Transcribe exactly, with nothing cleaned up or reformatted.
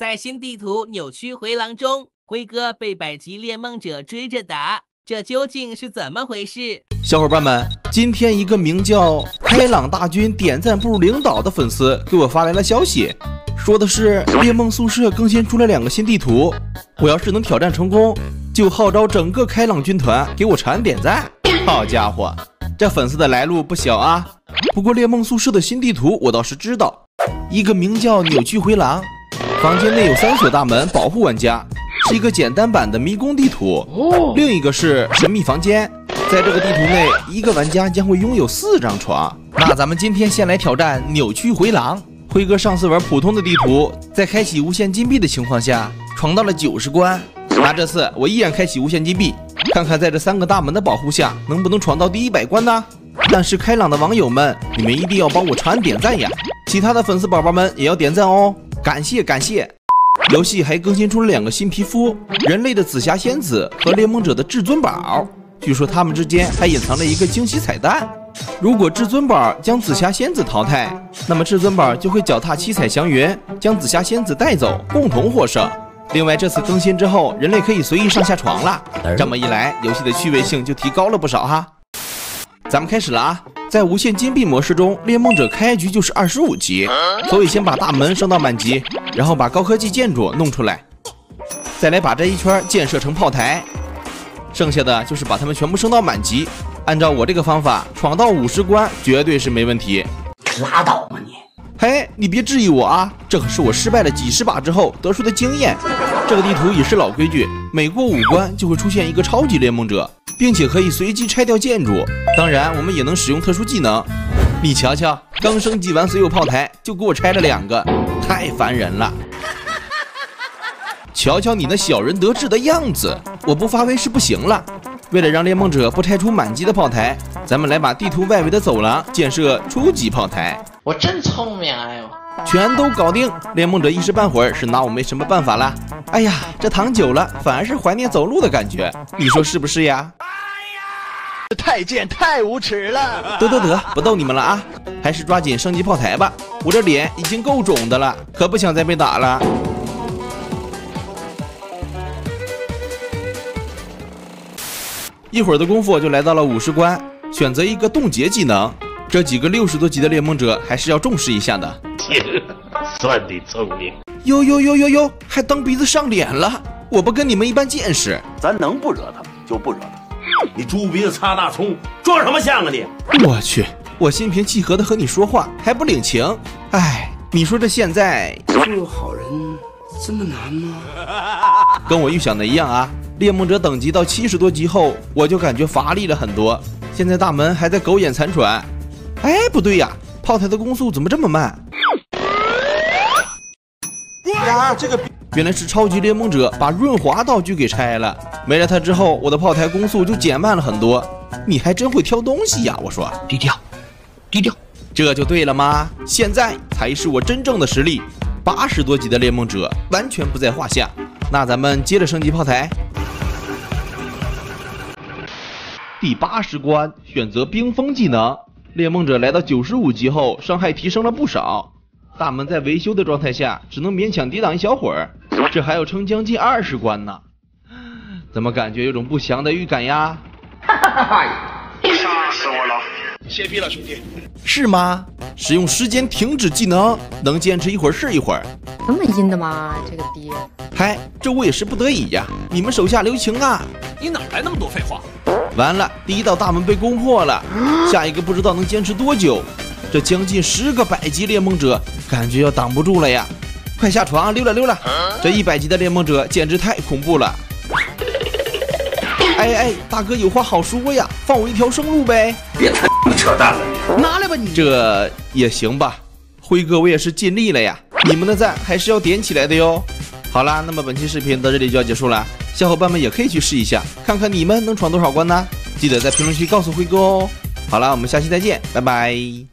在新地图扭曲回廊中，辉哥被百级猎梦者追着打，这究竟是怎么回事？ 小伙伴们，今天一个名叫开朗大军点赞部领导的粉丝给我发来了消息，说的是猎梦宿舍更新出了两个新地图，我要是能挑战成功，就号召整个开朗军团给我长按点赞。好家伙，这粉丝的来路不小啊！不过猎梦宿舍的新地图我倒是知道，一个名叫扭曲回廊，房间内有三所大门保护玩家，是一个简单版的迷宫地图。另一个是神秘房间，在这个地图内，一个玩家将会拥有四张床。那咱们今天先来挑战扭曲回廊。辉哥上次玩普通的地图，在开启无限金币的情况下，闯到了九十关。那这次我依然开启无限金币，看看在这三个大门的保护下，能不能闯到第一百关呢？但是开朗的网友们，你们一定要帮我长按点赞呀！其他的粉丝宝宝们也要点赞哦，感谢感谢！游戏还更新出了两个新皮肤，人类的紫霞仙子和猎梦者的至尊宝。据说他们之间还隐藏了一个惊喜彩蛋，如果至尊宝将紫霞仙子淘汰，那么至尊宝就会脚踏七彩祥云，将紫霞仙子带走，共同获胜。另外，这次更新之后，人类可以随意上下床了，这么一来，游戏的趣味性就提高了不少哈。咱们开始了啊！在无限金币模式中，猎梦者开局就是二十五级，所以先把大门升到满级，然后把高科技建筑弄出来，再来把这一圈建设成炮台，剩下的就是把它们全部升到满级。按照我这个方法，闯到五十关绝对是没问题。 拉倒吧你！ 嘿，你别质疑我啊，这可是我失败了几十把之后得出的经验。这个地图也是老规矩，每过五关就会出现一个超级猎梦者，并且可以随机拆掉建筑。当然，我们也能使用特殊技能。你瞧瞧，刚升级完所有炮台，就给我拆了两个，太烦人了。瞧瞧你那小人得志的样子，我不发威是不行了。为了让猎梦者不拆出满级的炮台，咱们来把地图外围的走廊建设初级炮台。 我真聪明哎呦！ 全都搞定，猎梦者一时半会儿是拿我没什么办法了。哎呀，这躺久了反而是怀念走路的感觉，你说是不是呀？哎呀，太监太无耻了！ 得得得，不逗你们了啊，还是抓紧升级炮台吧。我这脸已经够肿的了，可不想再被打了。一会儿的功夫就来到了五十关，选择一个冻结技能。这几个六十多级的猎梦者还是要重视一下的。 算你聪明。 呦呦呦呦呦，还蹬鼻子上脸了！我不跟你们一般见识， 咱能不惹他就不惹他。你猪鼻子擦大葱，装什么像啊你！ 我去，我心平气和的和你说话还不领情。哎，你说这现在做好人这么难吗？ 跟我预想的一样啊。猎梦者等级到七十多级后，我就感觉乏力了很多。现在大门还在狗眼残喘。哎，不对呀，炮台的攻速怎么这么慢？呀，这个原来是超级猎梦者把润滑道具给拆了，没了它之后，我的炮台攻速就减慢了很多。你还真会挑东西呀！我说， 低调，低调， 这就对了吗？现在才是我真正的实力，八十多级的猎梦者完全不在话下。那咱们接着升级炮台。第八十关，选择冰封技能。猎梦者来到九十五级后，伤害提升了不少。大门在维修的状态下，只能勉强抵挡一小会儿。这还要撑将近二十关呢，怎么感觉有种不祥的预感呀？ 哈哈哈！吓死我了！歇逼了，兄弟。 是吗？使用时间停止技能，能坚持一会儿是一会儿。 这么阴的吗？这个爹！ 嗨，这我也是不得已呀，你们手下留情啊！ 你哪来那么多废话？ 完了，第一道大门被攻破了，下一个不知道能坚持多久。这将近十个百级猎梦者，感觉要挡不住了呀！快下床溜达溜达！这一百级的猎梦者简直太恐怖了。哎哎，大哥有话好说呀，放我一条生路呗！ 别他妈扯淡了， 拿来吧你！ 这也行吧，辉哥我也是尽力了呀，你们的赞还是要点起来的哟。好啦，那么本期视频到这里就要结束了，小伙伴们也可以去试一下，看看你们能闯多少关呢？记得在评论区告诉辉哥哦。好啦，我们下期再见，拜拜。